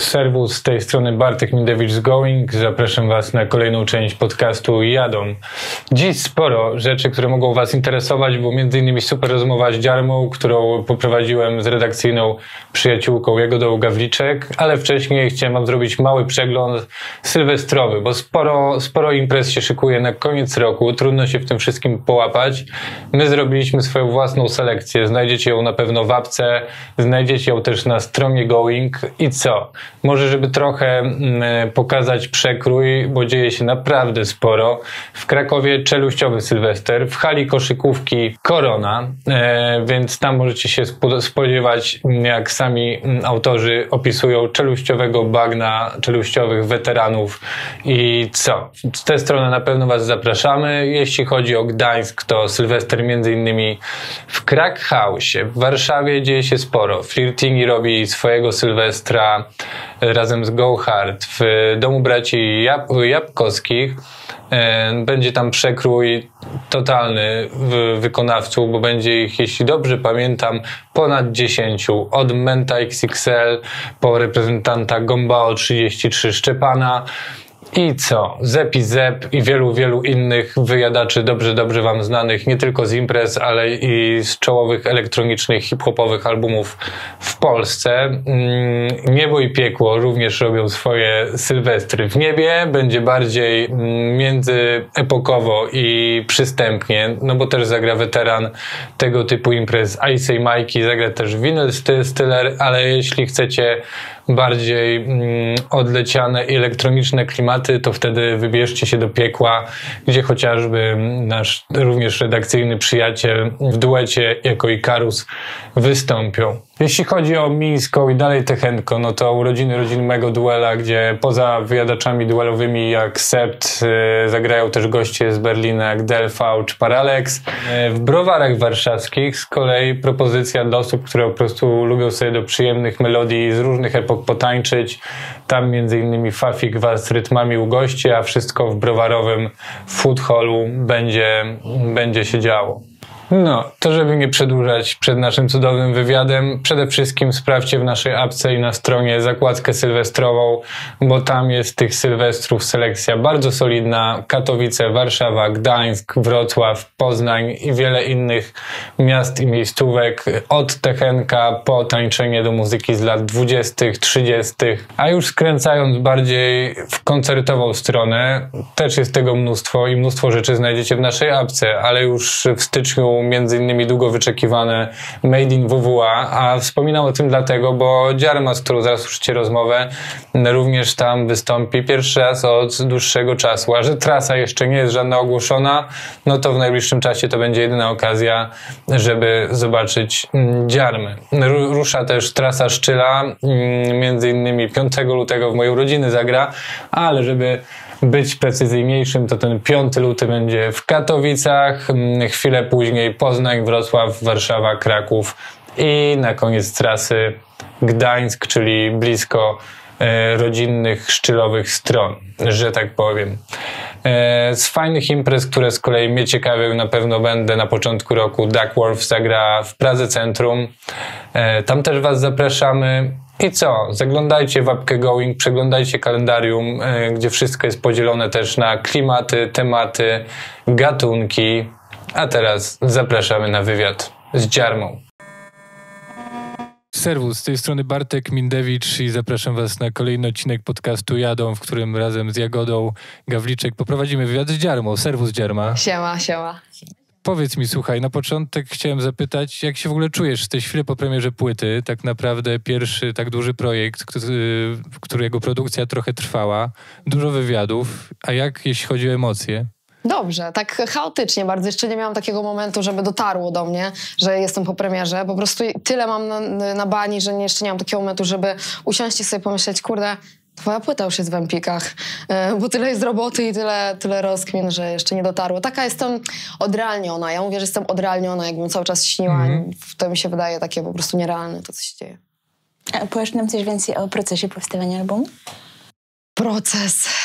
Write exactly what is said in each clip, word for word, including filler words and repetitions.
Serwus, z tej strony Bartek Mindewicz z Going. Zapraszam Was na kolejną część podcastu Jadą. Dziś sporo rzeczy, które mogą Was interesować, bo między innymi super rozmowa z Dziarmą, którą poprowadziłem z redakcyjną przyjaciółką Jagodą Gawliczek, ale wcześniej chciałem Wam zrobić mały przegląd sylwestrowy, bo sporo, sporo imprez się szykuje na koniec roku, trudno się w tym wszystkim połapać. My zrobiliśmy swoją własną selekcję, znajdziecie ją na pewno w apce, znajdziecie ją też na stronie Going i co? Może, żeby trochę mm, pokazać przekrój, bo dzieje się naprawdę sporo. W Krakowie czeluściowy Sylwester, w hali koszykówki Korona, e, więc tam możecie się spodziewać, jak sami autorzy opisują, czeluściowego bagna, czeluściowych weteranów i co? Z tej strony na pewno Was zapraszamy. Jeśli chodzi o Gdańsk, to Sylwester między innymi w Crack House. W Warszawie dzieje się sporo. Flirtingi robi swojego Sylwestra razem z Go Hard w domu braci Jab Jabłkowskich. Będzie tam przekrój totalny wykonawców, bo będzie ich, jeśli dobrze pamiętam, ponad dziesięciu. Od Menta X X L po reprezentanta Gombao trzydzieści trzy Szczepana. I co? Zep i Zep i wielu, wielu innych wyjadaczy dobrze, dobrze Wam znanych, nie tylko z imprez, ale i z czołowych elektronicznych, hip-hopowych albumów w Polsce. Niebo i piekło również robią swoje sylwestry. W niebie będzie bardziej międzyepokowo i przystępnie, no bo też zagra weteran tego typu imprez Ice Mikey, zagra też Vinyl Stiller, ale jeśli chcecie bardziej mm, odleciane i elektroniczne klimaty, to wtedy wybierzcie się do piekła, gdzie chociażby nasz również redakcyjny przyjaciel w duecie jako Ikarus wystąpią. Jeśli chodzi o Mińską i dalej Techenko, no to urodziny rodzinnego duela, gdzie poza wyjadaczami duelowymi jak Sept yy, zagrają też goście z Berlina jak Delfał czy Paralex. Yy, w browarach warszawskich z kolei propozycja dla osób, które po prostu lubią sobie do przyjemnych melodii z różnych epok potańczyć. Tam między innymi Fafik Was z rytmami ugości, a wszystko w browarowym food hallu będzie, będzie się działo. No, to żeby nie przedłużać przed naszym cudownym wywiadem, przede wszystkim sprawdźcie w naszej apce i na stronie zakładkę sylwestrową, bo tam jest tych sylwestrów selekcja bardzo solidna. Katowice, Warszawa, Gdańsk, Wrocław, Poznań i wiele innych miast i miejscówek. Od Techenka po tańczenie do muzyki z lat dwudziestych, trzydziestych. A już skręcając bardziej w koncertową stronę, też jest tego mnóstwo i mnóstwo rzeczy znajdziecie w naszej apce, ale już w styczniu między innymi długo wyczekiwane Made in W W A, a wspominam o tym dlatego, bo Dziarma, z którą zaraz usłyszycie rozmowę, również tam wystąpi pierwszy raz od dłuższego czasu, a że trasa jeszcze nie jest żadna ogłoszona, no to w najbliższym czasie to będzie jedyna okazja, żeby zobaczyć Dziarmę. Rusza też trasa Szczyla, między innymi piątego lutego w mojej urodziny zagra, ale żeby być precyzyjniejszym, to ten piąty luty będzie w Katowicach, chwilę później Poznań, Wrocław, Warszawa, Kraków i na koniec trasy Gdańsk, czyli blisko e, rodzinnych, szczylowych stron, że tak powiem. E, z fajnych imprez, które z kolei mnie ciekawią, na pewno będę na początku roku, Duckworth zagra w Pradze Centrum. E, tam też Was zapraszamy. I co? Zaglądajcie w apkę Going, przeglądajcie kalendarium, yy, gdzie wszystko jest podzielone też na klimaty, tematy, gatunki. A teraz zapraszamy na wywiad z Dziarmą. Serwus, z tej strony Bartek Mindewicz i zapraszam Was na kolejny odcinek podcastu Jadą, w którym razem z Jagodą Gawliczek poprowadzimy wywiad z Dziarmą. Serwus, Dziarma. Siema, siema. Powiedz mi, słuchaj, na początek chciałem zapytać, jak się w ogóle czujesz? Jesteś chwilę po premierze płyty, tak naprawdę pierwszy tak duży projekt, który, którego produkcja trochę trwała, dużo wywiadów, a jak jeśli chodzi o emocje? Dobrze, tak chaotycznie bardzo. Jeszcze nie miałam takiego momentu, żeby dotarło do mnie, że jestem po premierze. Po prostu tyle mam na, na bani, że jeszcze nie mam takiego momentu, żeby usiąść i sobie pomyśleć, kurde, twoja płyta już jest w Empikach, bo tyle jest roboty i tyle, tyle rozkmin, że jeszcze nie dotarło. Taka jestem odrealniona. Ja mówię, że jestem odrealniona, jakbym cały czas śniła. Mm-hmm. To mi się wydaje takie po prostu nierealne, to co się dzieje. A powiesz nam coś więcej o procesie powstawania albumu? Proces.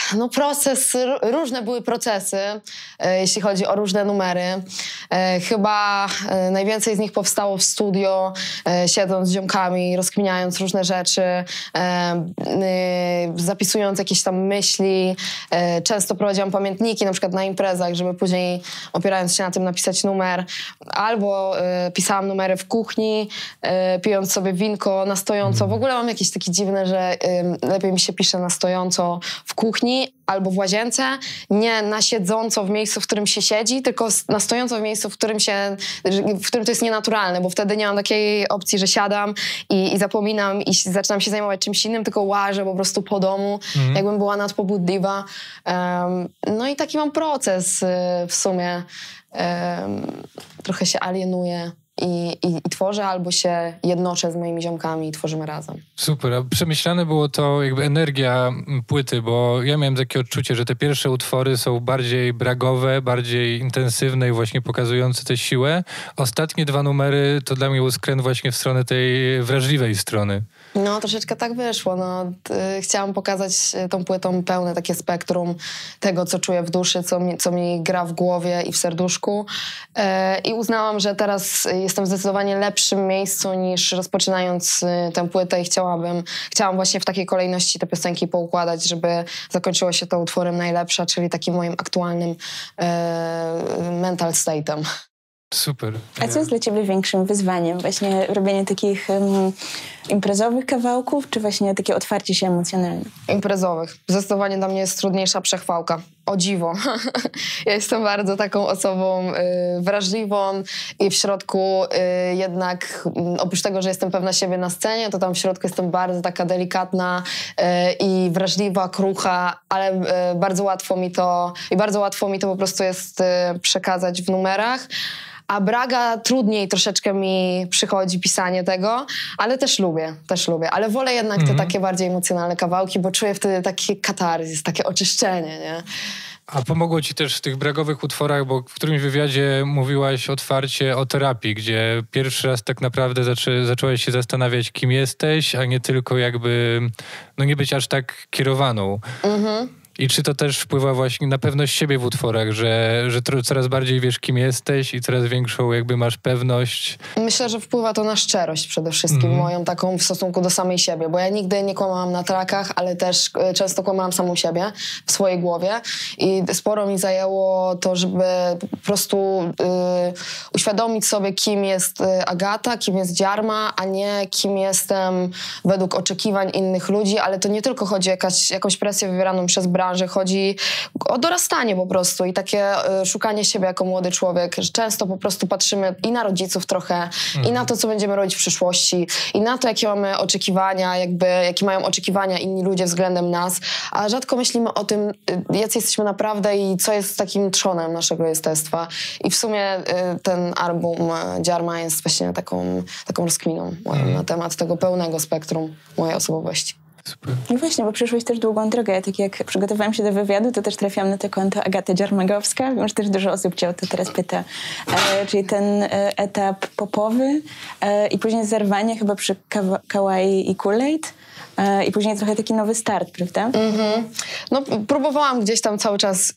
No proces, r- różne były procesy, e, jeśli chodzi o różne numery. E, chyba e, najwięcej z nich powstało w studio, e, siedząc z ziomkami, rozkminiając różne rzeczy, e, e, zapisując jakieś tam myśli. E, często prowadziłam pamiętniki, na przykład na imprezach, żeby później, opierając się na tym, napisać numer. Albo e, pisałam numery w kuchni, e, pijąc sobie winko na stojąco. W ogóle mam jakieś takie dziwne, że e, lepiej mi się pisze na stojąco w kuchni albo w łazience, nie na siedząco w miejscu, w którym się siedzi, tylko na stojąco w miejscu, w którym się, w którym to jest nienaturalne, bo wtedy nie mam takiej opcji, że siadam i, i zapominam i zaczynam się zajmować czymś innym, tylko łażę po prostu po domu, mhm. jakbym była nadpobudliwa. Um, no i taki mam proces y, w sumie. Um, trochę się alienuję. I, i, i tworzę albo się jednoczę z moimi ziomkami i tworzymy razem. Super, a przemyślane było to jakby energia płyty, bo ja miałem takie odczucie, że te pierwsze utwory są bardziej bragowe, bardziej intensywne i właśnie pokazujące tę siłę. Ostatnie dwa numery to dla mnie był skręt właśnie w stronę tej wrażliwej strony. No, troszeczkę tak wyszło. No, t- chciałam pokazać tą płytą pełne takie spektrum tego, co czuję w duszy, co mi, co mi gra w głowie i w serduszku. E, I uznałam, że teraz jestem w zdecydowanie lepszym miejscu niż rozpoczynając y, tę płytę i chciałabym, chciałam właśnie w takiej kolejności te piosenki poukładać, żeby zakończyło się to utworem najlepsza, czyli takim moim aktualnym y, mental state'em. Super. A co jest dla ciebie większym wyzwaniem? Właśnie robienie takich um, imprezowych kawałków, czy właśnie takie otwarcie się emocjonalne? Imprezowych. Zdecydowanie dla mnie jest trudniejsza przechwałka. O dziwo. Ja jestem bardzo taką osobą y, wrażliwą i w środku y, jednak y, oprócz tego, że jestem pewna siebie na scenie, to tam w środku jestem bardzo taka delikatna y, i wrażliwa, krucha, ale y, bardzo łatwo mi to i bardzo łatwo mi to po prostu jest y, przekazać w numerach. A Braga trudniej troszeczkę mi przychodzi pisanie tego, ale też lubię, też lubię. Ale wolę jednak mm-hmm. te takie bardziej emocjonalne kawałki, bo czuję wtedy taki katarzis, takie oczyszczenie, nie? A pomogło ci też w tych bragowych utworach, bo w którymś wywiadzie mówiłaś otwarcie o terapii, gdzie pierwszy raz tak naprawdę zaczę, zaczęłaś się zastanawiać, kim jesteś, a nie tylko jakby, no nie być aż tak kierowaną. Mhm. I czy to też wpływa właśnie na pewność siebie w utworach, że, że coraz bardziej wiesz, kim jesteś i coraz większą jakby masz pewność? Myślę, że wpływa to na szczerość przede wszystkim, mm. moją taką w stosunku do samej siebie, bo ja nigdy nie kłamałam na trackach, ale też często kłamałam samą siebie w swojej głowie i sporo mi zajęło to, żeby po prostu y, uświadomić sobie, kim jest Agata, kim jest Dziarma, a nie kim jestem według oczekiwań innych ludzi, ale to nie tylko chodzi o jakaś, jakąś presję wywieraną przez branżę, że chodzi o dorastanie po prostu i takie y, szukanie siebie jako młody człowiek, że często po prostu patrzymy i na rodziców trochę, mhm. i na to, co będziemy robić w przyszłości, i na to, jakie mamy oczekiwania, jakby, jakie mają oczekiwania inni ludzie względem nas, a rzadko myślimy o tym, y, jacy jesteśmy naprawdę i co jest takim trzonem naszego jestestwa. I w sumie y, ten album y, Dziarma jest właśnie taką, taką rozkminą moją mhm. na temat tego pełnego spektrum mojej osobowości. Super. I właśnie, bo przeszłeś też długą drogę. Ja tak jak przygotowałam się do wywiadu, to też trafiłam na to konto Agata Dziarmagowska. Wiem, że też dużo osób cię o to teraz pyta. E, czyli ten e, etap popowy e, i później zerwanie chyba przy kawa- Kawaii i Kool-Aid. I później trochę taki nowy start, prawda? Mm-hmm. No, próbowałam gdzieś tam cały czas y,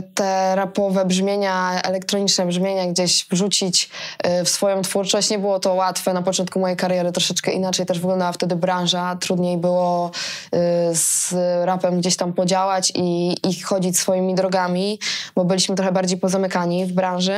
te rapowe brzmienia, elektroniczne brzmienia gdzieś wrzucić y, w swoją twórczość. Nie było to łatwe. Na początku mojej kariery troszeczkę inaczej też wyglądała wtedy branża. Trudniej było y, z rapem gdzieś tam podziałać i, i chodzić swoimi drogami, bo byliśmy trochę bardziej pozamykani w branży.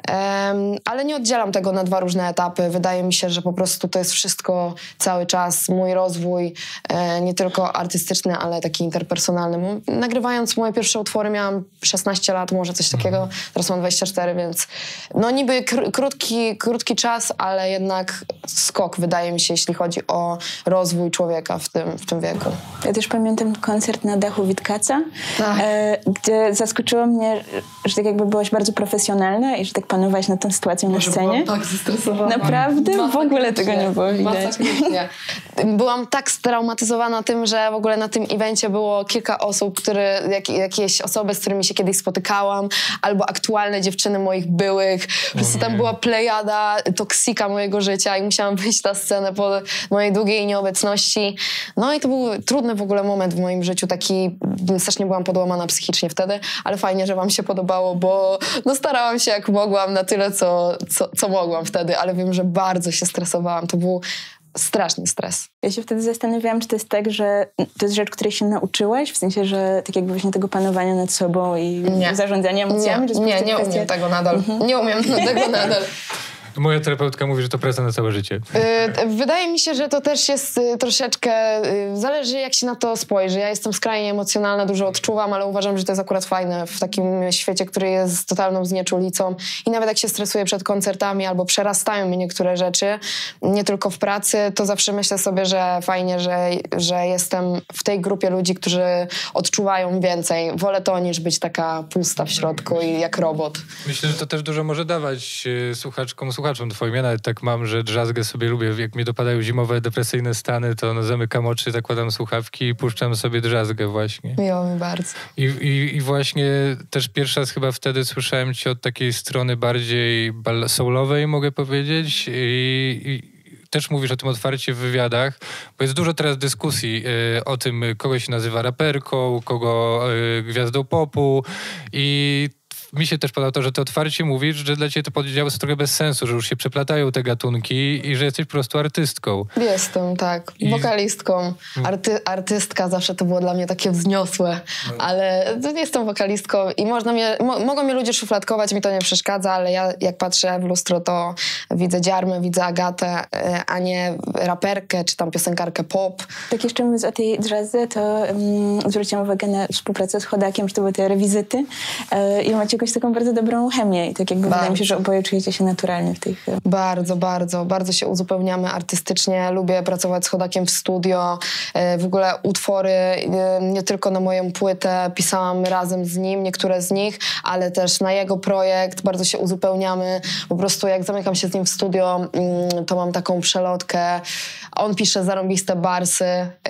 Um, ale nie oddzielam tego na dwa różne etapy. Wydaje mi się, że po prostu to jest wszystko cały czas mój rozwój, nie tylko artystyczny, ale taki interpersonalny. Nagrywając moje pierwsze utwory miałam szesnaście lat, może coś takiego. Teraz mam dwadzieścia cztery, więc no niby kr- krótki, krótki czas, ale jednak skok, wydaje mi się, jeśli chodzi o rozwój człowieka w tym, w tym wieku. Ja też pamiętam koncert na dachu Witkaca, tak. e, gdzie zaskoczyło mnie, że tak jakby byłaś bardzo profesjonalna i że tak panowałaś nad tą sytuacją Może na scenie. Byłam tak zestresowana. Naprawdę? W ogóle tego nie było widać. Byłam tak straumatyzowana tym, że w ogóle na tym evencie było kilka osób, które, jak, jakieś osoby, z którymi się kiedyś spotykałam, albo aktualne dziewczyny moich byłych. Po prostu tam była plejada toksika mojego życia i musiałam musiałam wyjść na scenę po mojej długiej nieobecności. No i to był trudny w ogóle moment w moim życiu, taki, strasznie byłam podłamana psychicznie wtedy, ale fajnie, że wam się podobało, bo no starałam się jak mogłam na tyle, co, co, co mogłam wtedy, ale wiem, że bardzo się stresowałam. To był straszny stres. Ja się wtedy zastanawiałam, czy to jest tak, że to jest rzecz, której się nauczyłaś, w sensie, że tak jakby właśnie tego panowania nad sobą i nie. zarządzania emocjami? Nie, czy nie, nie kwestia... umiem tego nadal. Mhm. Nie umiem tego nadal. Moja terapeutka mówi, że to praca na całe życie. Wydaje mi się, że to też jest troszeczkę... Zależy, jak się na to spojrzy. Ja jestem skrajnie emocjonalna, dużo odczuwam, ale uważam, że to jest akurat fajne w takim świecie, który jest totalną znieczulicą. I nawet jak się stresuję przed koncertami albo przerastają mnie niektóre rzeczy, nie tylko w pracy, to zawsze myślę sobie, że fajnie, że, że jestem w tej grupie ludzi, którzy odczuwają więcej. Wolę to, niż być taka pusta w środku i jak robot. Myślę, że to też dużo może dawać słuchaczkom, słuchaczom twoim. Ja nawet tak mam, że drzazgę sobie lubię. Jak mnie dopadają zimowe, depresyjne stany, to no, zamykam oczy, zakładam słuchawki i puszczam sobie drzazgę właśnie. Miło mi bardzo. I, i, I właśnie też pierwszy raz chyba wtedy słyszałem cię od takiej strony bardziej soulowej, mogę powiedzieć. I, i też mówisz o tym otwarcie w wywiadach, bo jest dużo teraz dyskusji y, o tym, kogo się nazywa raperką, kogo y, gwiazdą popu i mi się też podoba to, że ty otwarcie mówisz, że dla ciebie te podziały są trochę bez sensu, że już się przeplatają te gatunki i że jesteś po prostu artystką. Jestem, tak. I... Wokalistką. Arty, artystka zawsze to było dla mnie takie wzniosłe, no. Ale jestem wokalistką i można mnie, mo, mogą mnie ludzie szufladkować, mi to nie przeszkadza, ale ja jak patrzę w lustro, to widzę Dziarmę, widzę Agatę, a nie raperkę, czy tam piosenkarkę pop. Tak jeszcze mówiąc o tej drzazze, to um, zwróciłam uwagę na współpracę z Chodakiem, że to były te rewizyty yy, i macie jakąś taką bardzo dobrą chemię i tak jakby bardzo. Wydaje mi się, że oboje czujecie się naturalnie w tych... Bardzo, bardzo. Bardzo się uzupełniamy artystycznie. Lubię pracować z Chodakiem w studio. W ogóle utwory nie tylko na moją płytę pisałam razem z nim, niektóre z nich, ale też na jego projekt. Bardzo się uzupełniamy. Po prostu jak zamykam się z nim w studio, to mam taką przelotkę. On pisze zarąbiste barsy.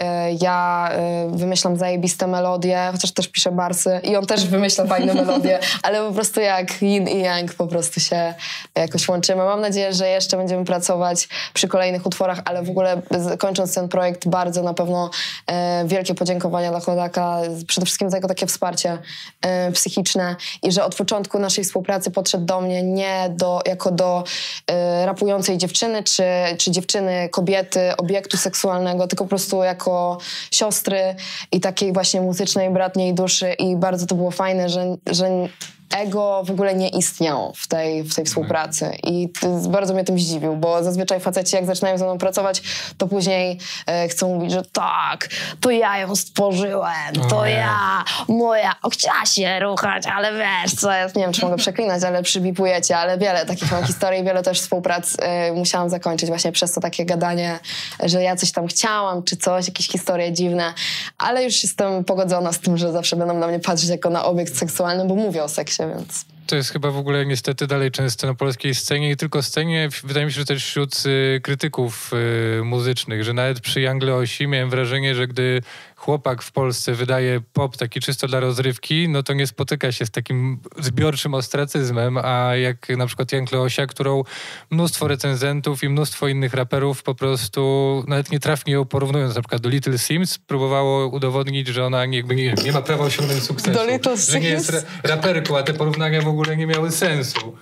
Ja wymyślam zajebiste melodie, chociaż też piszę barsy i on też wymyśla fajne melodie, ale po prostu jak yin i yang po prostu się jakoś łączymy. Mam nadzieję, że jeszcze będziemy pracować przy kolejnych utworach, ale w ogóle kończąc ten projekt bardzo na pewno e, wielkie podziękowania dla Chodaka, przede wszystkim za jego takie wsparcie e, psychiczne i że od początku naszej współpracy podszedł do mnie nie do, jako do e, rapującej dziewczyny, czy, czy dziewczyny, kobiety, obiektu seksualnego, tylko po prostu jako siostry i takiej właśnie muzycznej, bratniej duszy i bardzo to było fajne, że, że ego w ogóle nie istniało w tej, w tej współpracy i bardzo mnie tym zdziwił, bo zazwyczaj faceci jak zaczynają ze mną pracować, to później e, chcą mówić, że tak, to ja ją stworzyłem, to ja, moja, o, chciała się ruchać, ale wiesz co, ja nie wiem, czy mogę przeklinać, ale przybipujecie, ale wiele takich mam historii, wiele też współprac e, musiałam zakończyć właśnie przez to takie gadanie, że ja coś tam chciałam, czy coś, jakieś historie dziwne, ale już jestem pogodzona z tym, że zawsze będą na mnie patrzeć jako na obiekt seksualny, bo mówię o seksie, więc... To jest chyba w ogóle niestety dalej często na polskiej scenie, nie tylko scenie, wydaje mi się, że też wśród y, krytyków y, muzycznych, że nawet przy Young Leosi miałem wrażenie, że gdy chłopak w Polsce wydaje pop taki czysto dla rozrywki, no to nie spotyka się z takim zbiorczym ostracyzmem, a jak na przykład Young Leosia, którą mnóstwo recenzentów i mnóstwo innych raperów po prostu nawet nietrafnie ją porównując na przykład do Little Sims, próbowało udowodnić, że ona jakby nie, nie ma prawa osiągnąć sukcesu. Do Little Sims. Że nie jest ra- raperką, a te porównania w ogóle nie miały sensu.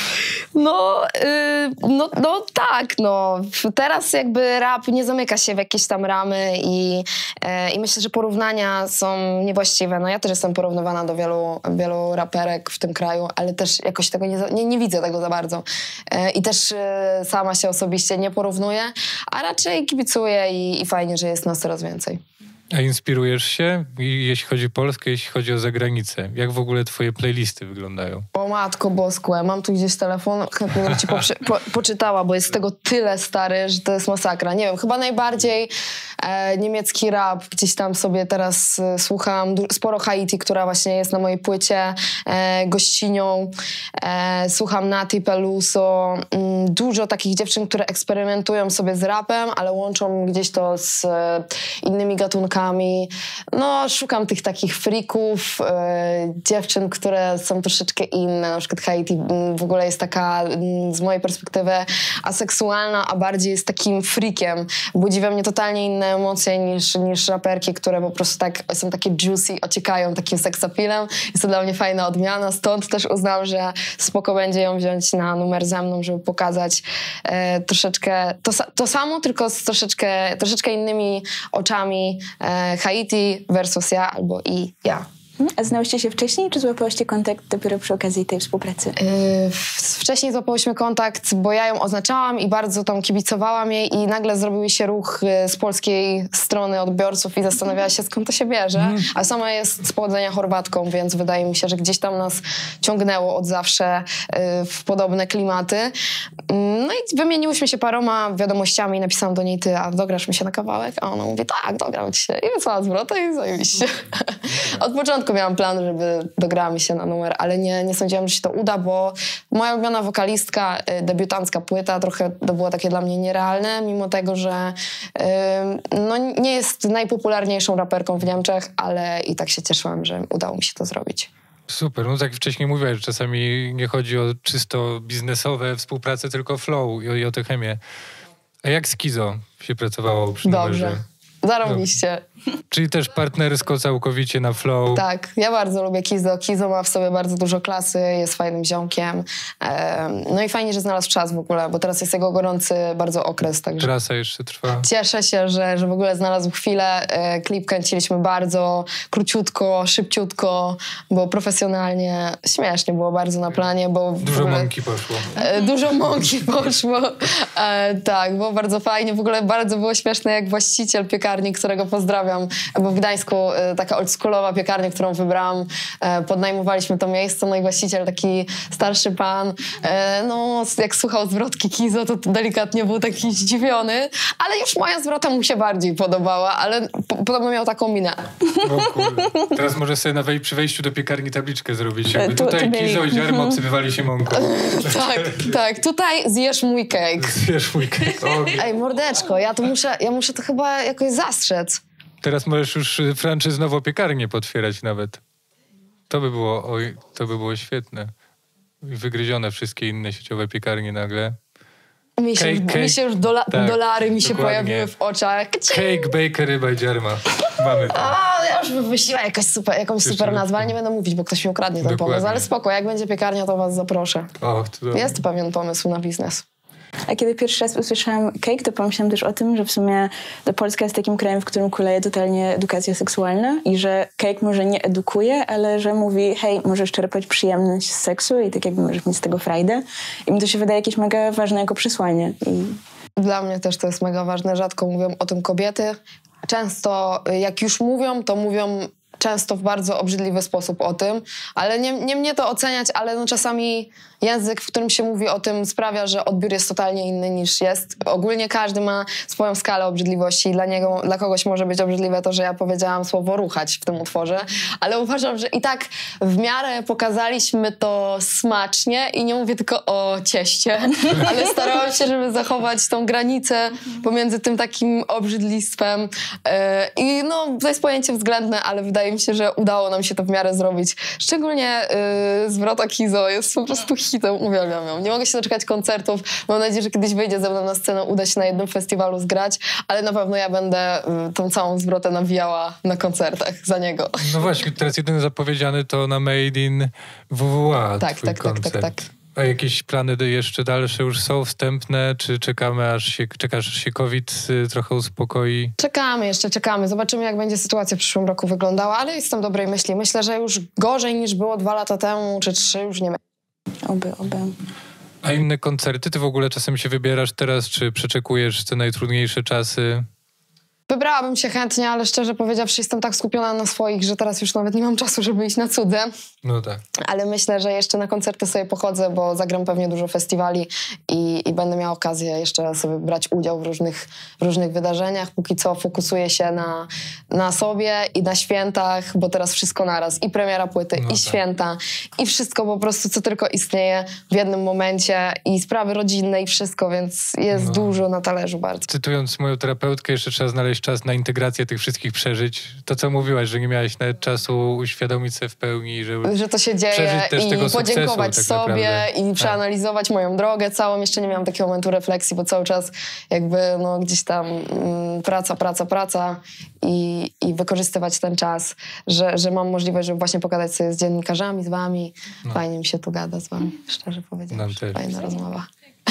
No, yy, no, no tak, no. Teraz jakby rap nie zamyka się w jakieś tam ramy i, yy, i myślę, że porównania są niewłaściwe. No ja też jestem porównywana do wielu, wielu raperek w tym kraju, ale też jakoś tego nie, nie, nie widzę tego za bardzo. Yy, I też yy, sama się osobiście nie porównuję, a raczej kibicuję i, i fajnie, że jest nas coraz więcej. A inspirujesz się, jeśli chodzi o Polskę, jeśli chodzi o zagranicę? Jak w ogóle twoje playlisty wyglądają? O matko boskłe, mam tu gdzieś telefon, chętnie bym ci poprzy- po, poczytała, bo jest tego tyle stary, że to jest masakra. Nie wiem, chyba najbardziej e, niemiecki rap. Gdzieś tam sobie teraz e, słucham du- sporo Haiti, która właśnie jest na mojej płycie, e, gościnią. E, słucham Nati Peluso. Mm, dużo takich dziewczyn, które eksperymentują sobie z rapem, ale łączą gdzieś to z e, innymi gatunkami. oczami. No, szukam tych takich freaków, yy, dziewczyn, które są troszeczkę inne. Na przykład Haiti w ogóle jest taka, z mojej perspektywy, aseksualna, a bardziej jest takim freakiem. Budzi we mnie totalnie inne emocje niż, niż raperki, które po prostu tak są takie juicy, ociekają takim seksapilem. Jest to dla mnie fajna odmiana, stąd też uznałam, że spoko będzie ją wziąć na numer ze mną, żeby pokazać e, troszeczkę to, to samo, tylko z troszeczkę, troszeczkę innymi oczami. E, Haiti versus ja albo i ja. A znałyście się wcześniej, czy złapałyście kontakt dopiero przy okazji tej współpracy? Yy, wcześniej złapałyśmy kontakt, bo ja ją oznaczałam i bardzo tam kibicowałam jej i nagle zrobił się ruch z polskiej strony odbiorców i zastanawiała się, skąd to się bierze. Mm. A sama jest z pochodzenia Chorwatką, więc wydaje mi się, że gdzieś tam nas ciągnęło od zawsze yy, w podobne klimaty. No i wymieniłyśmy się paroma wiadomościami, napisałam do niej: ty, a dograsz mi się na kawałek? A ona mówi: tak, dogram ci się. I wysłała zwrotę i zajebiście. Od początku miałam plan, żeby dograła mi się na numer, ale nie, nie sądziłam, że się to uda, bo moja ulubiona wokalistka, y, debiutancka płyta, trochę to było takie dla mnie nierealne, mimo tego, że y, no, nie jest najpopularniejszą raperką w Niemczech, ale i tak się cieszyłam, że udało mi się to zrobić. Super, no tak jak wcześniej mówiłeś, że czasami nie chodzi o czysto biznesowe współpracę, tylko flow i o, i o tę chemię. A jak z Kizo się pracowało przy Dobrze. numerze? Zarobiście. Czyli też partnersko całkowicie na flow. Tak, ja bardzo lubię Kizo. Kizo ma w sobie bardzo dużo klasy, jest fajnym ziomkiem. No i fajnie, że znalazł czas w ogóle, bo teraz jest jego gorący bardzo okres. Także Trasa jeszcze trwa. cieszę się, że, że w ogóle znalazł chwilę. Klip kręciliśmy bardzo króciutko, szybciutko, było profesjonalnie. Śmiesznie było bardzo na planie, bo Dużo ogóle, mąki poszło. Dużo mąki poszło. E, tak, było bardzo fajnie. W ogóle bardzo było śmieszne, jak właściciel piekarni, którego pozdrawiam, bo w Gdańsku e, taka oldschoolowa piekarnia, którą wybrałam, e, podnajmowaliśmy to miejsce, no i właściciel, taki starszy pan, e, no jak słuchał zwrotki Kizo, to delikatnie był taki zdziwiony, ale już moja zwrota mu się bardziej podobała, ale po, podobno miał taką minę. O kurde. Teraz może sobie na wej- przy wejściu do piekarni tabliczkę zrobić. Jakby Tu- tutaj tu byli. Kizo i Dziarma obsypywali się mąką. Tak, tak, tutaj zjesz mój cake. Wiesz, mój cake. O, Ej, mordeczko, ja to muszę, ja muszę to chyba jakoś zastrzec. teraz możesz już franczyzowo piekarnię potwierać nawet. To by było, oj, to by było świetne. I wygryzione wszystkie inne sieciowe piekarnie nagle. Mi się, Cake, mi cake. się już dola, Tak, dolary mi się dokładnie. pojawiły w oczach. Cake, baker, ryba i Dziarma. Mamy to. A, ja już wymyśliłam jakąś super, jakąś Jeszcze super nazwę, lepsze. ale nie będę mówić, bo ktoś mi ukradnie ten Dokładnie. pomysł. Ale spoko, jak będzie piekarnia, to was zaproszę. O, to dobrze. Jest to pewien pomysł na biznes. A kiedy pierwszy raz usłyszałam cake, to pomyślałam też o tym, że w sumie to Polska jest takim krajem, w którym kuleje totalnie edukacja seksualna i że cake może nie edukuje, ale że mówi: hej, możesz czerpać przyjemność z seksu i tak jakby możesz mieć z tego frajdę. I mi to się wydaje jakieś mega ważne jako przesłanie. I Dla mnie też to jest mega ważne. Rzadko mówią o tym kobiety. Często, jak już mówią, to mówią często w bardzo obrzydliwy sposób o tym, ale nie, nie mnie to oceniać, ale no czasami język, w którym się mówi o tym, sprawia, że odbiór jest totalnie inny niż jest. Ogólnie każdy ma swoją skalę obrzydliwości i dla niego, dla kogoś może być obrzydliwe to, że ja powiedziałam słowo ruchać w tym utworze, ale uważam, że i tak w miarę pokazaliśmy to smacznie i nie mówię tylko o cieście, ale starałam się, żeby zachować tą granicę pomiędzy tym takim obrzydlistwem yy, i no, to jest pojęcie względne, ale wydaje mi się, że udało nam się to w miarę zrobić. Szczególnie yy, zwrota Kizo jest po prostu hitem, uwielbiam ją. Nie mogę się doczekać koncertów. Mam nadzieję, że kiedyś wyjdzie ze mną na scenę, uda się na jednym festiwalu zgrać, ale na pewno ja będę y, tą całą zwrotę nawijała na koncertach za niego. No właśnie, teraz jedyny zapowiedziany to na Made in W W A Tak, twój tak, tak, koncert. tak, tak. A jakieś plany jeszcze dalsze już są wstępne? Czy czekamy, aż się, czekasz, aż się COVID y, trochę uspokoi? Czekamy jeszcze, czekamy. Zobaczymy, jak będzie sytuacja w przyszłym roku wyglądała, ale jestem dobrej myśli. Myślę, że już gorzej niż było dwa lata temu, czy trzy, już nie będzie. oby, oby. A inne koncerty? Ty w ogóle czasem się wybierasz teraz, czy przeczekujesz te najtrudniejsze czasy? Wybrałabym się chętnie, ale szczerze powiedziawszy jestem tak skupiona na swoich, że teraz już nawet nie mam czasu, żeby iść na cudze. No tak. Ale myślę, że jeszcze na koncerty sobie pochodzę, bo zagram pewnie dużo festiwali i, i będę miała okazję jeszcze sobie brać udział w różnych, w różnych wydarzeniach. Póki co fokusuję się na, na sobie i na świętach, bo teraz wszystko naraz. I premiera płyty, No i tak. święta, i wszystko po prostu, co tylko istnieje w jednym momencie. I sprawy rodzinne, i wszystko, więc jest No. dużo na talerzu bardzo. Cytując moją terapeutkę, jeszcze trzeba znaleźć też czas na integrację tych wszystkich przeżyć. To, co mówiłaś, że nie miałaś nawet czasu uświadomić sobie w pełni, że, że to się dzieje też i tego podziękować sukcesu, tak sobie naprawdę. i przeanalizować tak. moją drogę całą. Jeszcze nie miałam takiego momentu refleksji, bo cały czas jakby no, gdzieś tam mm, praca, praca, praca i, i wykorzystywać ten czas, że, że mam możliwość, żeby właśnie pogadać sobie z dziennikarzami, z wami. No. Fajnie mi się tu gada z wami, szczerze powiedziawszy. Fajna rozmowa.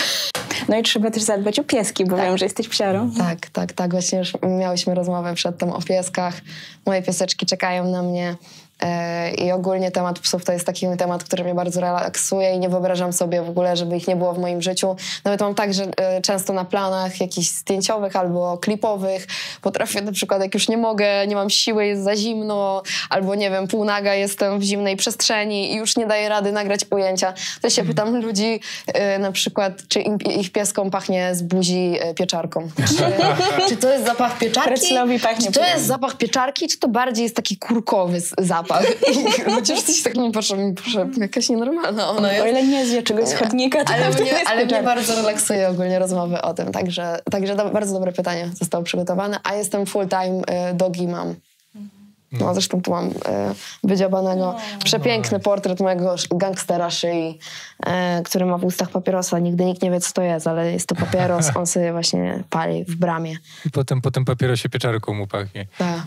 No i trzeba też zadbać o pieski, bo tak. wiem, że jesteś psiarą. Tak, tak, tak. Właśnie już miałyśmy rozmowę przedtem o pieskach. Moje pieseczki czekają na mnie. I ogólnie temat psów to jest taki temat, który mnie bardzo relaksuje i nie wyobrażam sobie w ogóle, żeby ich nie było w moim życiu. Nawet mam tak, że często na planach jakichś zdjęciowych albo klipowych potrafię na przykład, jak już nie mogę, nie mam siły, jest za zimno, albo nie wiem, półnaga jestem w zimnej przestrzeni i już nie daję rady nagrać ujęcia. To się pytam ludzi na przykład, czy im, ich pieskom pachnie z buzi pieczarką. Czy, czy to jest zapach pieczarki? Czy to jest zapach pieczarki, czy to bardziej jest taki kurkowy zapach? I ludzie już coś tak nie patrzą, proszę, jakaś nienormalna ona jest. O ile nie zje czegoś z chodnika, to ale, to mnie, ale mnie bardzo relaksuje ogólnie rozmowy o tym, także, także do, bardzo dobre pytanie zostało przygotowane, a jestem full time y, dogi mam. No zresztą tu mam y, wydziabanego no, przepiękny no. portret mojego gangstera szyi, y, który ma w ustach papierosa. Nigdy nikt nie wie, co to jest, ale jest to papieros, on sobie właśnie pali w bramie. I potem po tym papierosie pieczarką mu pachnie. Tak.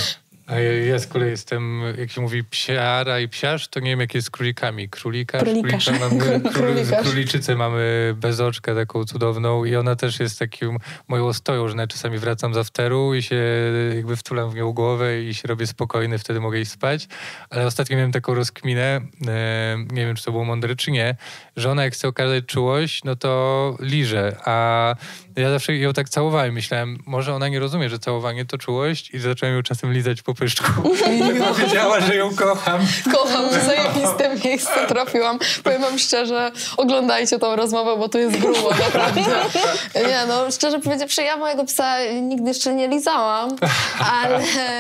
A ja, ja z kolei jestem, jak się mówi psiara i psiarz, to nie wiem, jak jest z królikami. Królikarz, Królikarz. Królika mamy, król, z króliczycę mamy bez oczka taką cudowną i ona też jest takim moją ostoją, że nawet czasami wracam z afteru i się jakby wtulam w nią głowę i się robię spokojny, wtedy mogę iść spać. Ale ostatnio miałem taką rozkminę, e, nie wiem, czy to było mądre, czy nie, że ona jak chce okazać czułość, no to liże, a ja zawsze ją tak całowałem. Myślałem, może ona nie rozumie, że całowanie to czułość i zacząłem ją czasem lizać po pyszczku. I powiedziała, że ją kocham. Kocham, w zajebiste miejsce trafiłam. Powiem wam szczerze, oglądajcie tą rozmowę, bo tu jest grubo, naprawdę. Nie no, szczerze powiedziawszy, ja mojego psa nigdy jeszcze nie lizałam, ale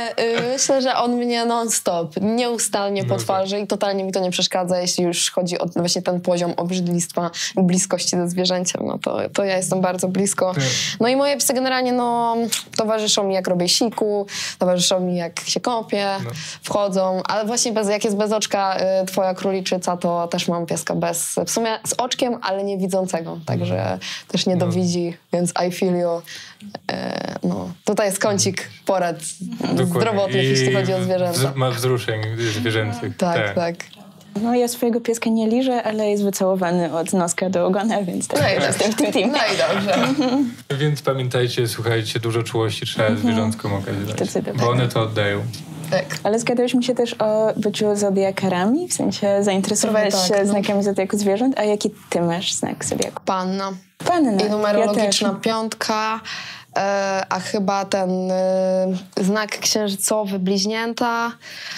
y, myślę, że on mnie non-stop, nieustannie po twarzy i totalnie mi to nie przeszkadza, jeśli już chodzi o właśnie ten poziom obrzydlistwa i bliskości ze zwierzęciem, no to, to ja jestem bardzo blisko. No i moje psy generalnie no, towarzyszą mi jak robię siku, towarzyszą mi jak się kąpię, no. wchodzą, ale właśnie bez, jak jest bez oczka y, twoja króliczyca, to też mam pieska bez, w sumie z oczkiem, ale nie widzącego, także no. też nie dowidzi, więc I feel you. Y, no. Tutaj jest kącik porad zdrowotnych, jeśli chodzi o zwierzęta. Wz- ma wzruszeń zwierzęcych. Tak, tak. tak. No ja swojego pieska nie liżę, ale jest wycałowany od noska do ogona, więc też no jestem w tym teamie. No i dobrze. Mhm. Więc pamiętajcie, słuchajcie, dużo czułości trzeba mhm. zwierzątkom okazywać, bo one to oddają. Tak. Ale zgadałyśmy się też o byciu zodiakarami, w sensie zainteresować tak, się no. znakami zodiaku zwierząt. A jaki ty masz znak zodiaku? Panna. Panna. I numerologiczna ja piątka, e, a chyba ten e, znak księżycowy bliźnięta.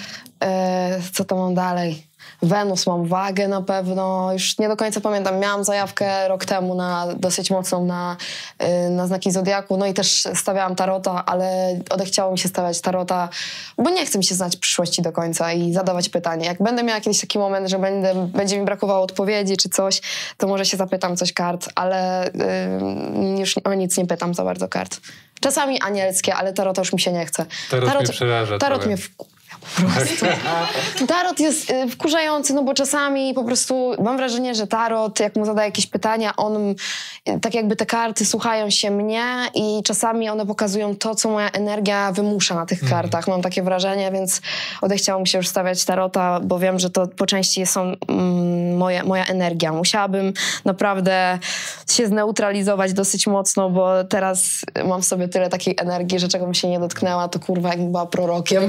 E, co to mam dalej? Wenus, mam wagę na pewno, już nie do końca pamiętam, miałam zajawkę rok temu na, dosyć mocną na, na znaki zodiaku, no i też stawiałam tarota, ale odechciało mi się stawiać tarota, bo nie chcę mi się znać przyszłości do końca i zadawać pytanie. Jak będę miała kiedyś taki moment, że będę, będzie mi brakowało odpowiedzi czy coś, to może się zapytam coś kart, ale yy, już o nic nie pytam za bardzo kart. Czasami anielskie, ale tarota już mi się nie chce. Tarot, tarot mnie przeraża. Tarot trochę. mnie w... Po prostu. Tarot jest y, wkurzający, no bo czasami po prostu mam wrażenie, że tarot, jak mu zadaję jakieś pytania, on, y, tak jakby te karty słuchają się mnie i czasami one pokazują to, co moja energia wymusza na tych mm. kartach. Mam takie wrażenie, więc odechciało mi się już stawiać tarota, bo wiem, że to po części są mm, moje, moja energia. Musiałabym naprawdę się zneutralizować dosyć mocno, bo teraz mam w sobie tyle takiej energii, że czego bym się nie dotknęła, to kurwa jakbym była prorokiem.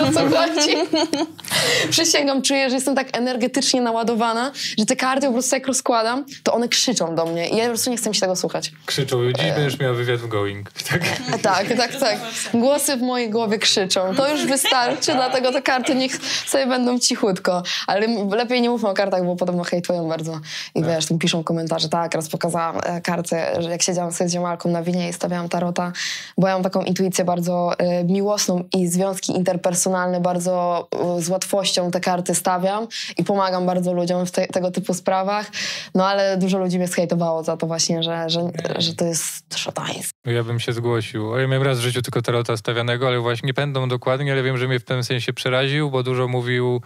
Przysięgam, czuję, że jestem tak energetycznie naładowana, że te karty po prostu jak rozkładam, to one krzyczą do mnie i ja po prostu nie chcę mi się tego słuchać. Krzyczą. Dziś e... będziesz miała wywiad w Going. Tak? tak, tak, tak. Głosy w mojej głowie krzyczą. To już wystarczy, dlatego te karty niech sobie będą cichutko. Ale lepiej nie mówmy o kartach, bo podobno hejtują bardzo. I tak. wiesz, tam piszą komentarze. Tak, raz pokazałam kartę, że jak siedziałam sobie z ziomalką na winie i stawiałam tarota, bo ja mam taką intuicję bardzo y, miłosną i związki interpersonalne bardzo z łatwością te karty stawiam i pomagam bardzo ludziom w te, tego typu sprawach, no ale dużo ludzi mnie zhejtowało za to właśnie, że, że, że to jest szataństwo. Ja bym się zgłosił. Ja miałem raz w życiu tylko tarota stawianego, ale właśnie nie pamiętam dokładnie, ale wiem, że mnie w pewnym sensie przeraził, bo dużo mówił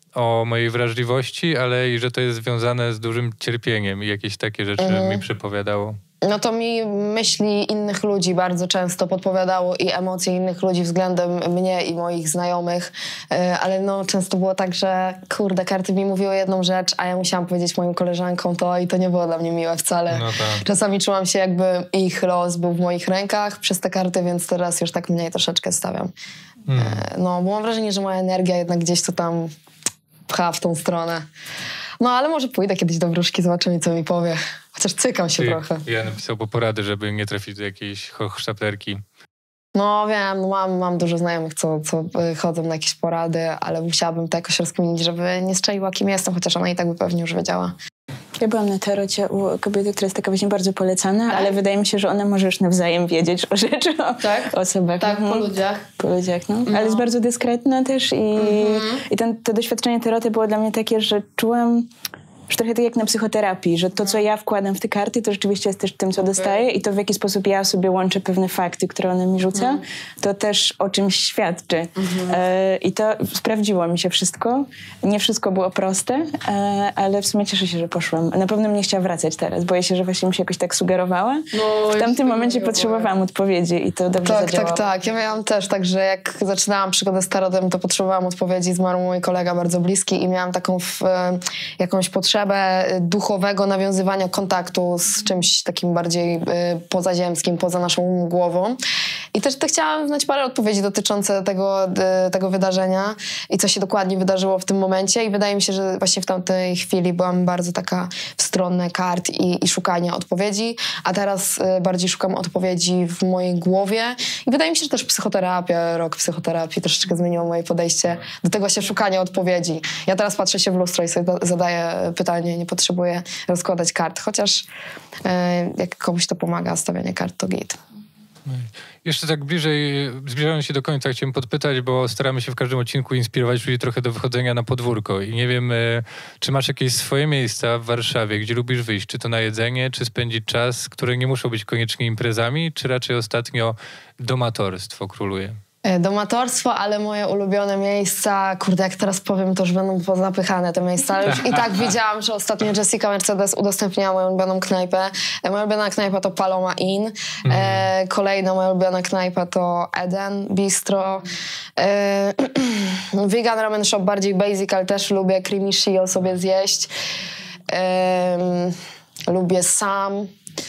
o mojej wrażliwości, ale i że to jest związane z dużym cierpieniem i jakieś takie rzeczy mm. mi przepowiadało. No to mi myśli innych ludzi bardzo często podpowiadało i emocje innych ludzi względem mnie i moich znajomych, ale no często było tak, że kurde, karty mi mówiły jedną rzecz, a ja musiałam powiedzieć moim koleżankom to i to nie było dla mnie miłe wcale. No tak. Czasami czułam się, jakby ich los był w moich rękach przez te karty, więc teraz już tak mniej troszeczkę stawiam. Mm. No, bo mam wrażenie, że moja energia jednak gdzieś to tam pcha w tą stronę. No, ale może pójdę kiedyś do wróżki, zobaczymy, co mi powie. Chociaż cykam się Ty, trochę. Ja napisał po porady, żeby nie trafić do jakiejś hochsztaplerki. No wiem, no mam, mam dużo znajomych, co, co chodzą na jakieś porady, ale musiałabym to jakoś rozkminić, żeby nie strzeliła, kim jestem, chociaż ona i tak by pewnie już wiedziała. Ja byłam na tarocie u kobiety, która jest taka właśnie bardzo polecana, tak? Ale wydaje mi się, że ona może już nawzajem wiedzieć o rzeczy, o tak? osobach. Tak, mhm. po ludziach. Po ludziach, no. no. Ale jest bardzo dyskretna też i, mhm. i ten, to doświadczenie taroty było dla mnie takie, że czułam... Już trochę tak jak na psychoterapii, że to, co ja wkładam w te karty, to rzeczywiście jest też tym, co dostaję i to, w jaki sposób ja sobie łączę pewne fakty, które ona mi rzuca, mm. to też o czymś świadczy. Mm-hmm. E, I to sprawdziło mi się wszystko. Nie wszystko było proste, e, ale w sumie cieszę się, że poszłam. Na pewno mnie chciała wracać teraz. Boję się, że właśnie mi się jakoś tak sugerowała. No, w tamtym momencie potrzebowałam odpowiedzi i to dobrze tak, zadziałało. Tak, tak. Ja miałam też tak, że jak zaczynałam przygodę z tarotem, to potrzebowałam odpowiedzi. Zmarł mój kolega bardzo bliski i miałam taką w, e, jakąś potrzebę duchowego nawiązywania kontaktu z czymś takim bardziej y, pozaziemskim, poza naszą głową. I też to chciałam znać parę odpowiedzi dotyczące tego, y, tego wydarzenia i co się dokładnie wydarzyło w tym momencie i wydaje mi się, że właśnie w tamtej chwili byłam bardzo taka w stronę kart i, i szukania odpowiedzi, a teraz y, bardziej szukam odpowiedzi w mojej głowie i wydaje mi się, że też psychoterapia, rok psychoterapii troszeczkę zmieniło moje podejście do tego właśnie szukania odpowiedzi. Ja teraz patrzę się w lustro i sobie zadaję pytanie, nie potrzebuję rozkładać kart, chociaż e, jak komuś to pomaga, stawianie kart to git. Jeszcze tak bliżej, zbliżając się do końca, chciałem podpytać, bo staramy się w każdym odcinku inspirować ludzi trochę do wychodzenia na podwórko i nie wiem, czy masz jakieś swoje miejsca w Warszawie, gdzie lubisz wyjść, czy to na jedzenie, czy spędzić czas, które nie muszą być koniecznie imprezami, czy raczej ostatnio domatorstwo króluje? Domatorstwo, ale moje ulubione miejsca, kurde, jak teraz powiem, to już będą pozapychane te miejsca, ale już i tak widziałam, że ostatnio Jessica Mercedes udostępniała moją ulubioną knajpę. Moja ulubiona knajpa to Paloma Inn. Mm. E, kolejna moja ulubiona knajpa to Eden Bistro. E, Vegan Ramen Shop, bardziej basic, ale też lubię creamy shio sobie zjeść. E, lubię Sam.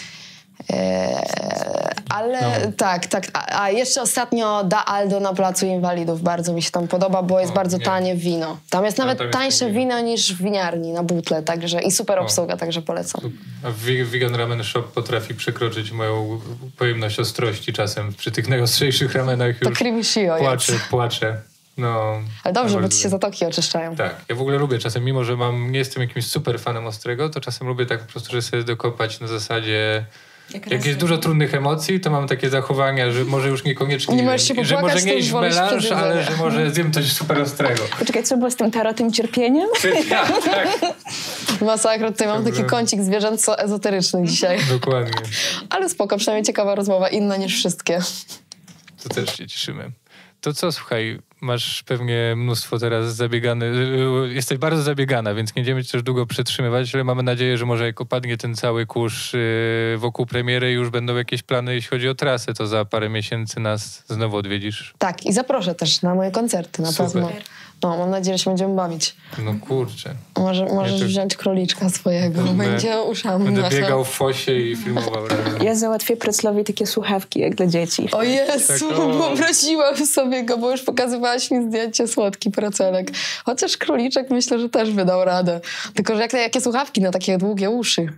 Eee, ale no. tak, tak. A, a jeszcze ostatnio Da Aldo na Placu Inwalidów. Bardzo mi się tam podoba, bo jest o, bardzo nie. tanie wino. Tam jest nawet tam jest tańsze wino. wino niż w winiarni na butle, także i super obsługa, o. także polecam. A Vegan Ramen Shop potrafi przekroczyć moją pojemność ostrości czasem. Przy tych najostrzejszych ramenach już to creamy shio płaczę, płaczę. No, ale dobrze, bo ci się zatoki oczyszczają. Tak, ja w ogóle lubię czasem, mimo że mam, nie jestem jakimś super fanem ostrego, to czasem lubię tak po prostu, że sobie dokopać na zasadzie Jak, Jak jest dużo trudnych emocji, to mam takie zachowania, że może już niekoniecznie, nie możesz się popłakać, że może nie iść w melanż, ale że może zjem coś super ostrego. Poczekaj, co było z tym tarotem cierpieniem? Ja, tak. Masakra, tutaj mam taki kącik zwierzęco-ezoteryczny dzisiaj. Dokładnie. Ale spoko, przynajmniej ciekawa rozmowa, inna niż wszystkie. To też się cieszymy. To co, słuchaj, masz pewnie mnóstwo teraz zabiegane, jesteś bardzo zabiegana, więc nie będziemy cię też długo przetrzymywać, ale mamy nadzieję, że może jak opadnie ten cały kurz wokół premiery, już będą jakieś plany, jeśli chodzi o trasę, to za parę miesięcy nas znowu odwiedzisz. Tak, i zaproszę też na moje koncerty, na Super. pewno. No, mam nadzieję, że się będziemy bawić. No kurczę. Może, możesz to... wziąć króliczka swojego, będę, będzie uszami. Będę nasza. biegał w fosie i filmował razem. Ja załatwię Preclowi takie słuchawki, jak dla dzieci. O Jezu, tak, o... wyobraziłam sobie go, bo już pokazywałaś mi zdjęcie, słodki precelek. Chociaż króliczek myślę, że też wydał radę. Tylko, że jak, jakie słuchawki na takie długie uszy.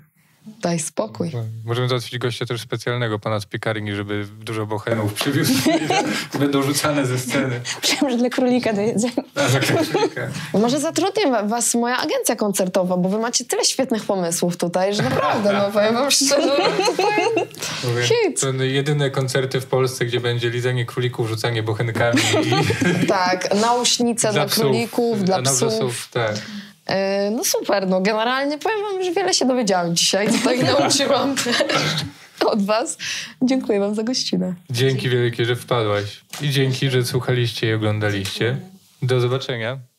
Daj spokój. Możemy załatwić gościa też specjalnego, pana z piekarni, żeby dużo bochenów przywiózł i będą rzucane ze sceny. Myślałam, że dla królika do jedzenia. A, za królika. Może zatrudnię was moja agencja koncertowa, bo wy macie tyle świetnych pomysłów tutaj, że naprawdę, no powiem wam szczerze, tutaj Mówię, hit. to jedyne koncerty w Polsce, gdzie będzie lizanie królików, rzucanie bochenkami i Tak, nausznice dla, psów. królików, dla A na psów. psów, tak. Yy, no super, no generalnie powiem wam, że wiele się dowiedziałam dzisiaj, tutaj nauczyłam też od was. Dziękuję wam za gościnę. Dzięki wielkie, że wpadłaś. I dzięki, że słuchaliście i oglądaliście. Do zobaczenia.